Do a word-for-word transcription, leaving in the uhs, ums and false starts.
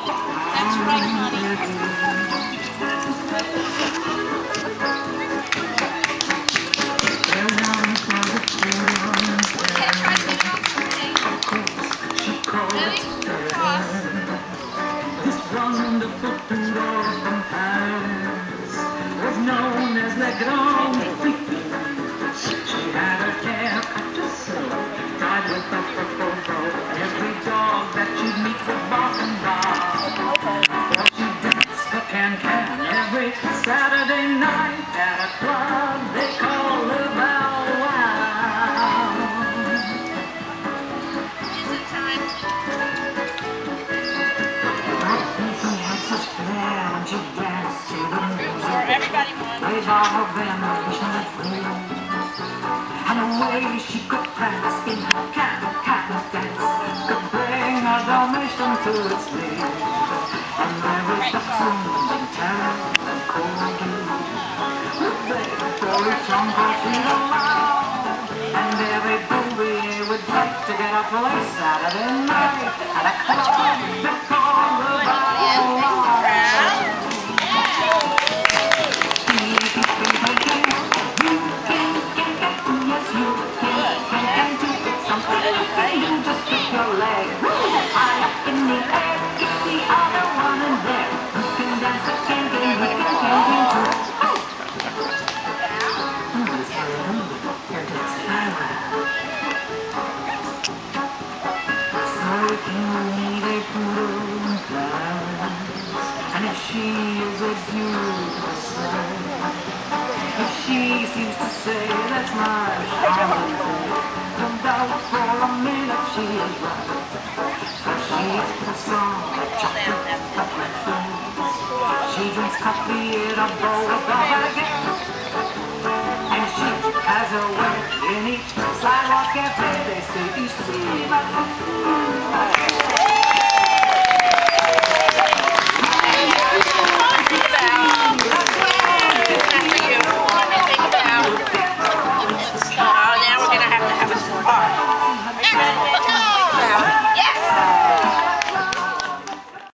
That's right, honey. Ready? Toss. This wonderful poodle from Paris was known as Le Grand Brimfield. She had her hair cut to silk, tied with a purple bow. Every dog that you'd meet would bark and bark. For she danced the can-can every Saturday night at a club they call the Bow Wow. Is it time? When she danced to the music, Or everybody won. played all her veneration and free. And the way she could prance in her can-can dance could bring her Dalmatian to its knees. And there was Dachshund and Terrier and Corgi would play for each uncle she'd allow. And every booby would like to get a place Saturday night at a club they call the Bow Wow. Just kick your leg high up in the air. Get the other one in there. You can dance the can-can, you can can-can too. Here to Skyline. So if you need a poodle in Paris, and if she is as you say, if she seems to say that's my Charlotte, don't doubt for a minute she is right. For she's the song of chocolate chocolate foods. She drinks coffee in a bowl with a baguette. And she has her way in each sidewalk cafe. They say, you see, my